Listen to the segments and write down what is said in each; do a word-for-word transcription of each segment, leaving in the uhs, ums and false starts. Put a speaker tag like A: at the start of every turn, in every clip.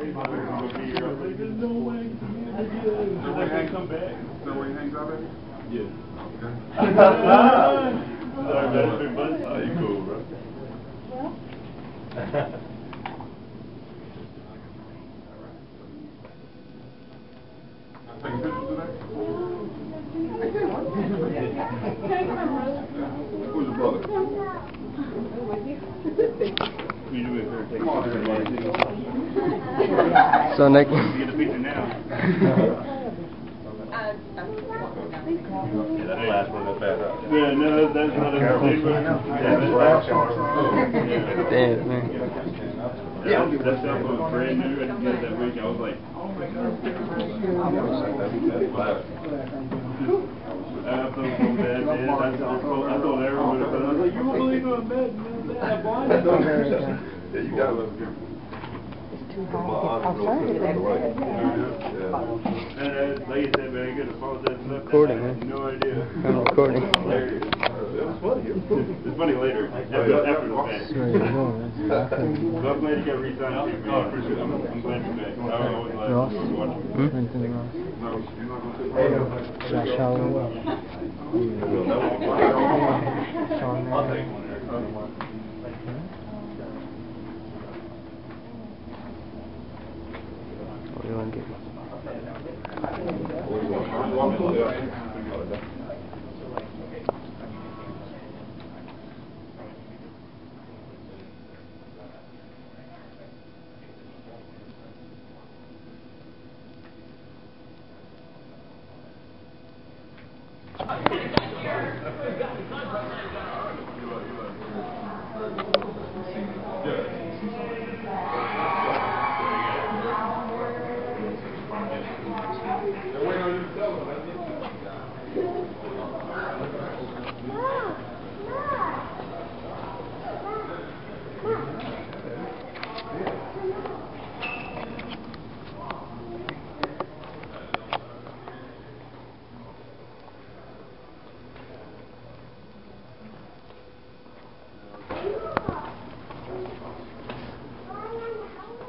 A: No way. No way Hank come back. No way Hank's out there? Yeah. Okay. Sorry, man. Big bud. Oh, you cool, bro. Taking pictures today? Who's your brother?
B: So Nick.
A: You get the picture now. Yeah, that's the last one that's bad. Yeah, no, that's not a good thing.
B: Damn, man.
A: Yeah, that cell phone was brand new. I just got it that week. I was like, oh my god. I felt so bad, man. I told, I told everyone, I was like, you won't believe I'm mad, man. I'm blind. Yeah, you gotta let them Too high. Outside it. Yeah. And uh, like you said, man, I could apologize for that.
B: Recording,
A: I had no idea.
B: I'm recording.
A: It was funny. It's funny later. After, after the fact. So I'm glad you got re-signed too, man. I appreciate it. I'm, I'm glad you're back. I always like
B: Ross?
A: watching.
B: Hmm?
A: No, you're not going to
B: Should I shower? Sean,
A: I'll take one there.
B: What do you want to get?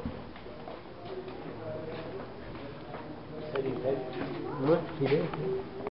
B: What? He did.